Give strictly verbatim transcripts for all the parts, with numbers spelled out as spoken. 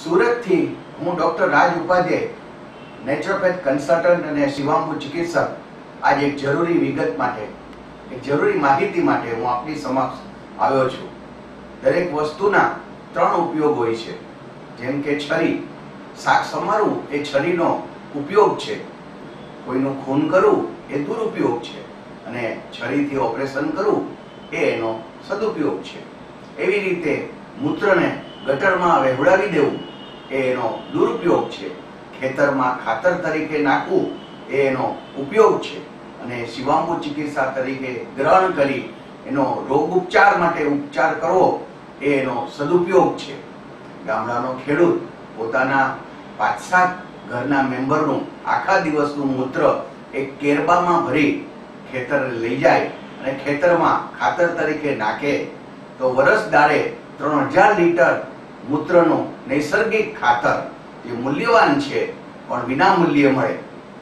સુરત થી હું doctor Raj Upadhyay, naturopath consultant અને શિવાંબુ ચિકિત્સક આજે એક જરૂરી વિગત માટે, એક જરૂરી માહિતી માટે હું આપની સમક્ષ આવ્યો છું। દરેક વસ્તુના ત્રણ ઉપયોગ હોય છે, જેમ કે છરી, શાક સમારવું એ છરીનો ઉપયોગ છે, કોઈનું ખૂન કરવું એ દુરુપયોગ છે અને છરીથી ઓપરેશન કરવું એ એનો સદુપયોગ છે। એવી રીતે મૂત્રને ગટરમાં વહેવડાવી દેવું એ એનો દુરુપયોગ છે, ખેતરમાં ખાતર તરીકે નાખવું એ એનો ઉપયોગ છે અને શિવાંબુ ચિકિત્સા તરીકે ગ્રહણ કરી એનો રોગ ઉપચાર માટે ઉપચાર કરવો એ એનો સદુપયોગ છે। ગામડાનો ખેડૂત પોતાના પાંચ સાત ઘરના મેમ્બરનું આખા દિવસનું મૂત્ર એક કેરબામાં ભરી ખેતર લઈ જાય અને ખેતરમાં ખાતર તરીકે નાખે તો વરસ દાડે ત્રણ હજાર લીટર મૂત્રનું નૈસર્ગિક ખાતર જે મૂલ્યવાન છે પણ વિના મૂલ્યે મળે।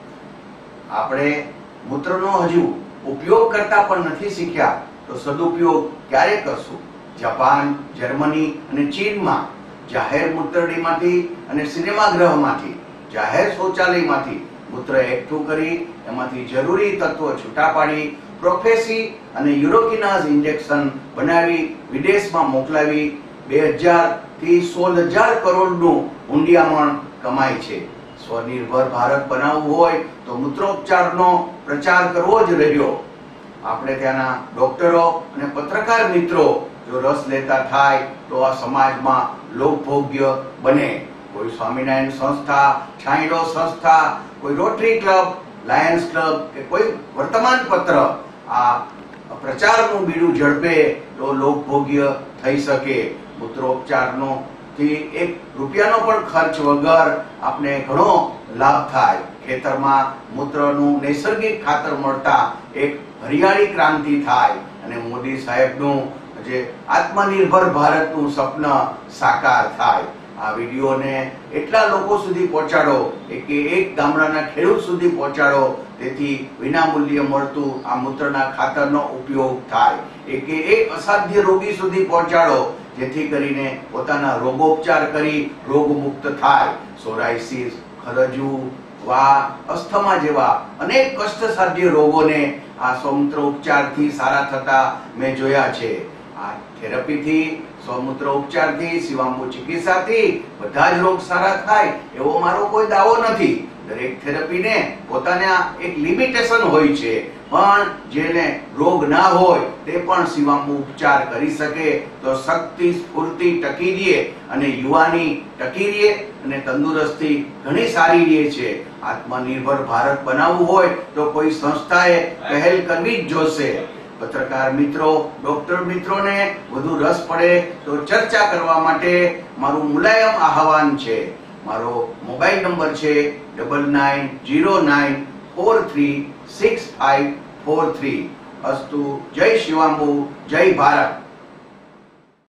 આપણે મૂત્રનો હજુ ઉપયોગ કરતા પણ નથી શીખ્યા તો સદુપયોગ ક્યારે કરશું? જાપાન, જર્મની અને ચીનમાં જાહેર મૂત્રડીમાંથી અને સિનેમાગૃહમાંથી, જાહેર શૌચાલયમાંથી મૂત્ર એકઠું કરી એમાંથી જરૂરી તત્વો છૂટા પાડી પ્રોફેસી અને યુરોકિનાઝ ઇન્જેક્શન બનાવી વિદેશમાં મોકલાવી બે હજાર થી સોળ હજાર કરોડનું ઊંડિયામણ કમાય છે। સ્વનિર્ભર ભારત બનાવવું હોય તો મૂત્રોપચારનો પ્રચાર કરવો જ રહ્યો। આપણે ત્યાંના ડોક્ટરો અને પત્રકાર મિત્રો જો રસ લેતા થાય તો આ સમાજમાં લોકભોગ્ય બને। કોઈ સ્વામિનારાયણ સંસ્થા, છાંયડો સંસ્થા, કોઈ રોટરી ક્લબ, લાયન્સ ક્લબ કે કોઈ વર્તમાન પત્ર આ પ્રચારનું બીડું ઝડપે તો લોકભોગ્ય થઈ શકે। મૂત્રોપચારનો થી એક રૂપિયાનો પણ ખર્ચ વગર આપણે ઘણો લાભ થાય। ખેતરમાં મૂત્રનું નૈસર્ગિક ખાતર મળતા એક હરિયાળી ક્રાંતિ થાય અને મોદી સાહેબનું જે આત્મનિર્ભર ભારતનું સપન સાકાર થાય। આ વિડીયોને એટલા લોકો સુધી પહોંચાડો કે એક ગામડાના ખેડૂત સુધી પહોંચાડો તેથી વિનામૂલ્યે મળતું આ મૂત્રના ખાતરનો ઉપયોગ થાય। એક એક અસાધ્ય રોગી સુધી પહોંચાડો જેથી કરીને પોતાના રોગોપચાર કરી રોગમુક્ત થાય। સોરાયસિસ, ખરજવું, વા, અસ્થમા જેવા અનેક કષ્ટસાધ્ય રોગોને આ સ્વમૂત્ર ઉપચારથી સારા થતા મેં જોયા છે। આ થેરપીથી, સ્વમૂત્ર ઉપચારથી, શિવાંબુ ચિકિત્સાથી બધા જ રોગ સારા થાય એવો મારો કોઈ દાવો નથી। દરેક થેરપીને પોતાના એક લિમિટેશન હોય છે, પણ જેને રોગ ના હોય તે પણ શિવાંબુ ઉપચાર કરી શકે તો શક્તિ સ્ફૂર્તિ ટકી રહે અને યુવાની ટકી રહે અને તંદુરસ્તી ઘણી સારી રહે છે। આત્મનિર્ભર ભારત બનાવવું હોય તો કોઈ સંસ્થાએ પહેલ કરવી જ જોશે। પત્રકાર મિત્રો, ડોક્ટર મિત્રોને વધુ રસ પડે તો ચર્ચા કરવા માટે મારું મુલાયમ આહવાન છે। મારો મોબાઈલ નંબર છે double nine zero nine four three six five four three. અસ્તુ। જય શિવાંબુ, જય ભારત।